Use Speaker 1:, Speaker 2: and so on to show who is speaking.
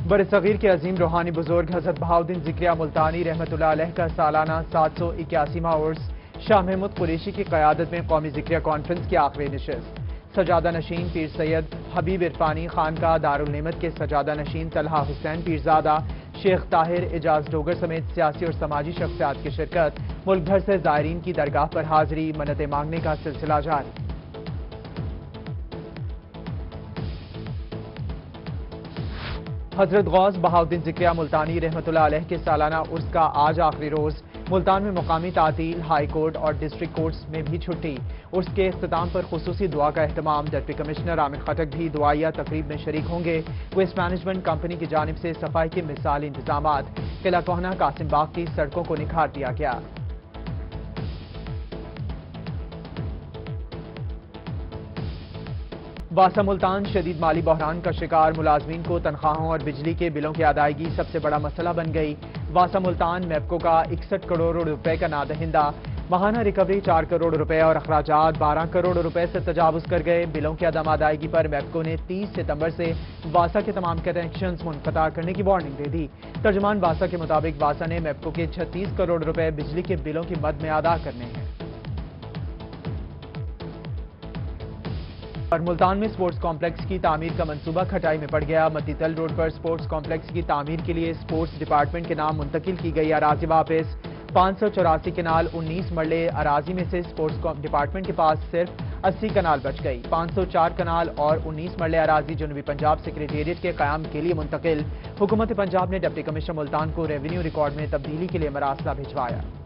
Speaker 1: برصغیر کے عظیم روحانی بزرگ حضرت بہاؤالدین ذکریہ ملتانی رحمۃ اللہ علیہ کا سالانہ 781واں عرس شاہ محمود قریشی کی قیادت میں قومی ذکریہ کانفرنس کی آخری نشست۔ سجادہ نشین پیر سید حبیب عرفانی خانقاہ دارالنعمت کے سجادہ نشین طلحہ حسین پیرزادہ، شیخ طاہر اعجاز ڈوگر سمیت سیاسی اور سماجی شخصیات کی شرکت، ملک بھر سے زائرین کی درگاہ پر حاضری، منتیں مانگنے کا سلسلہ جاری۔ حضرت غوث بہاؤالدین ذکریہ ملتانی رحمۃ اللہ علیہ کے سالانہ عرس کا آج آخری روز۔ ملتان میں مقامی تعطیل، ہائی کورٹ اور ڈسٹرکٹ کورٹس میں بھی چھٹی۔ عرس کے اختتام پر خصوصی دعا کا اہتمام۔ ڈپٹی کمشنر عامر خٹک بھی دعائیہ تقریب میں شریک ہوں گے۔ ویسٹ مینجمنٹ کمپنی کی جانب سے صفائی کے مثالی انتظامات۔ قلعہ کوہنہ قاسم باغ کی سڑکوں کو نکھار دیا گیا۔ واسا ملتان شدید مالی بحران کا شکار، ملازمین کو تنخواہوں اور بجلی کے بلوں کی ادائیگی سب سے بڑا مسئلہ بن گئی۔ واسا ملتان میپکو کا 61 کروڑ روپے کا نادہندہ، ماہانہ ریکوری 4 کروڑ روپے اور اخراجات 12 کروڑ روپے سے تجاوز کر گئے۔ بلوں کی عدم ادائیگی پر میپکو نے 30 ستمبر سے واسا کے تمام کنیکشنز منقطع کرنے کی وارننگ دے دی۔ ترجمان واسا کے مطابق واسا نے میپکو کے 36 کروڑ روپے بجلی کے بلوں کی مد میں ادا کرنے ہیں۔ اور ملتان میں سپورٹس کمپلیکس کی تعمیر کا منصوبہ کھٹائی میں پڑ گیا۔ متی تل روڈ پر سپورٹس کمپلیکس کی تعمیر کے لیے سپورٹس ڈپارٹمنٹ کے نام منتقل کی گئی اراضی واپس۔ 584 کنال 19 مرلے اراضی میں سے سپورٹس ڈپارٹمنٹ کے پاس صرف 80 کنال بچ گئی۔ 504 کنال اور 19 مرلے اراضی جنوبی پنجاب سیکریٹریٹ کے قیام کے لیے منتقل۔ حکومت پنجاب نے ڈپٹی کمشنر ملتان کو ریونیو ریکارڈ میں تبدیلی کے لیے مراسلہ بھجوایا۔